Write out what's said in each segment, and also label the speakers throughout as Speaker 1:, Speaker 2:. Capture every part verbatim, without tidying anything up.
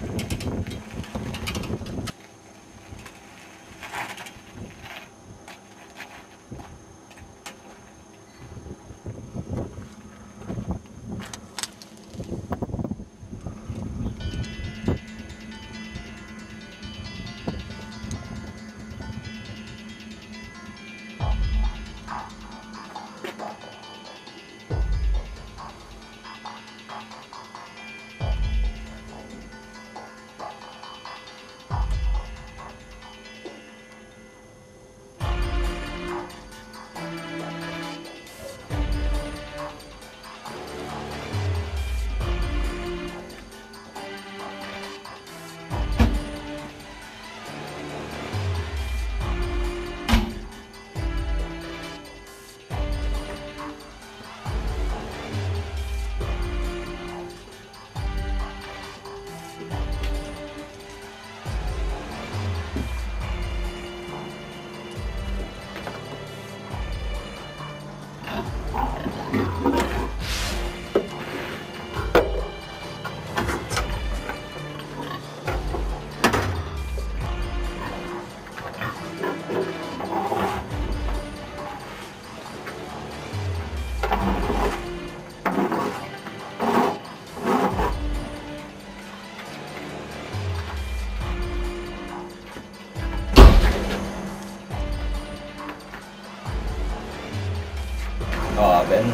Speaker 1: Kabel.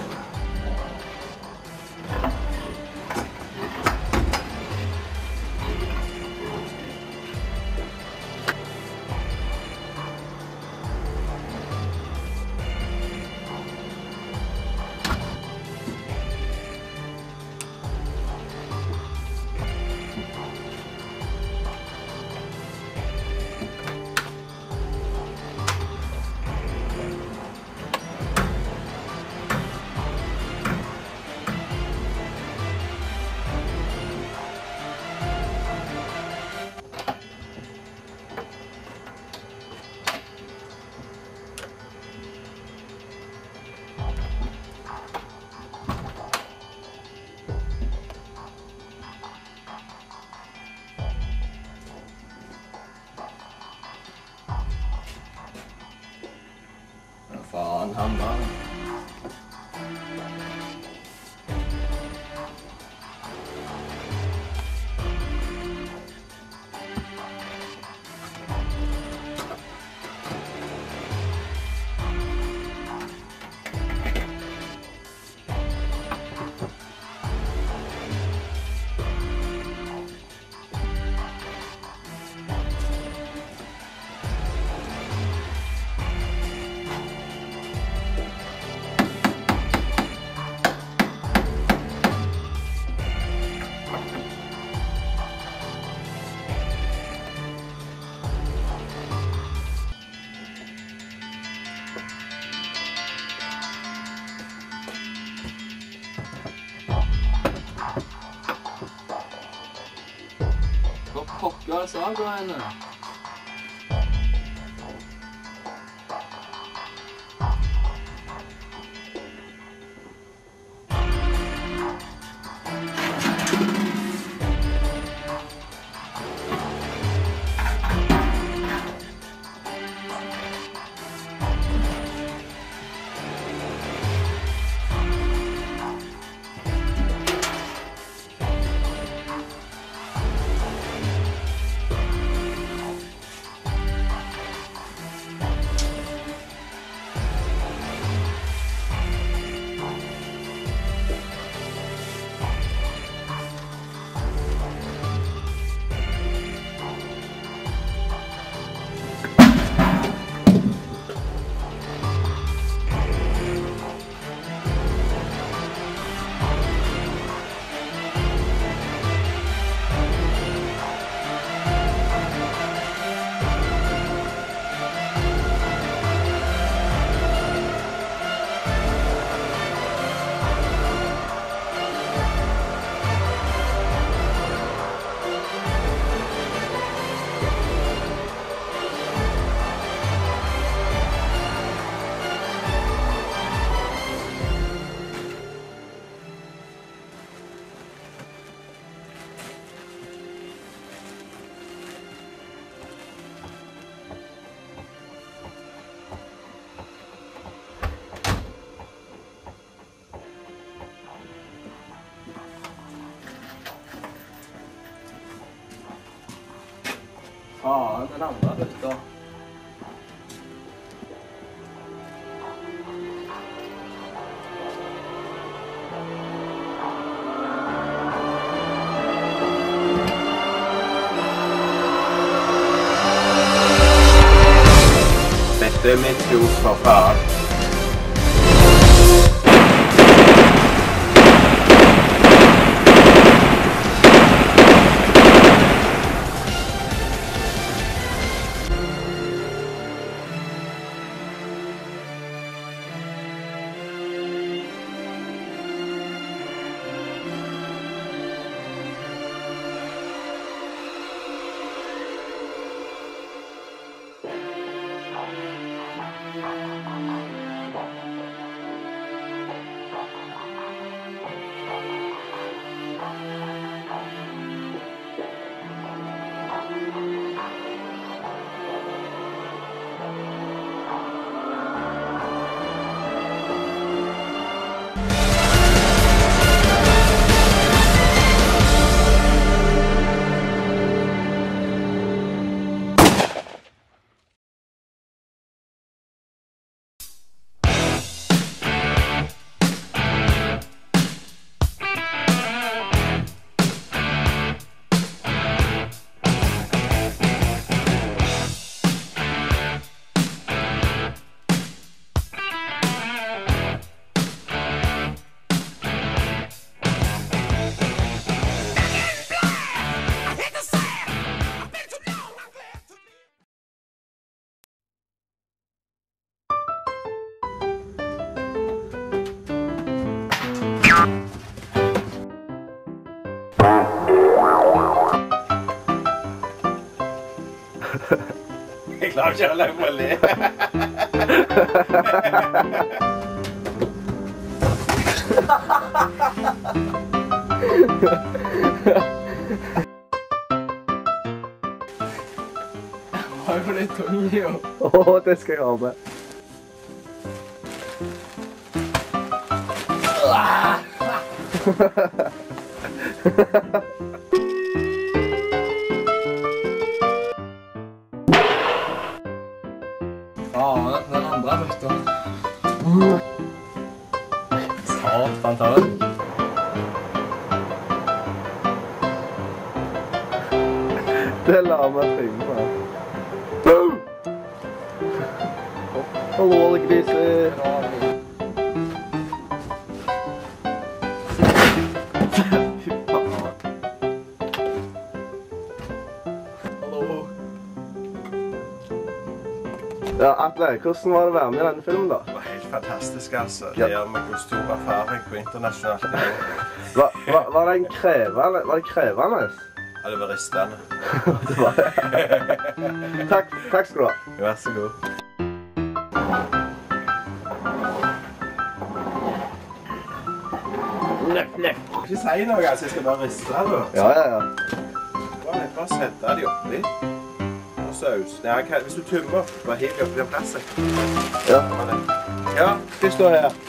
Speaker 1: Faen, hammeren. Hva pokker er saga henne? Faen, den andre bytta.
Speaker 2: Dette er mitt hus, for faen. Jeg klarer ikke å lage meg å le.
Speaker 1: Har du litt tung i år?
Speaker 3: Åh, det skal jeg ha med.
Speaker 1: Faen, den andre bytta.
Speaker 2: Satan, ta det.
Speaker 3: Det lar meg trygge på. Hallo, griser.
Speaker 1: Hallo.
Speaker 3: Ja, Atle, hvordan var det å være med i denne filmen da?
Speaker 2: Det var helt fantastisk, altså. Det gjør meg jo stor erfaring på internasjonalt nivå.
Speaker 3: Var, var, var det en krevende? Var det krevende?
Speaker 2: Ja, det var ristende.
Speaker 3: Det var det. Takk, takk skal du ha.
Speaker 2: Vær så god.
Speaker 3: Nøff, nøff.
Speaker 2: Ikke si noe, altså. Jeg skal bare riste det, da.
Speaker 3: Ja, ja, ja.
Speaker 2: Bare, bare sette de oppi. Og saus. Nei, hvis du tømmer, bare hiv de oppi den plasset.
Speaker 3: Ja.
Speaker 2: Ja, skal jeg stå her.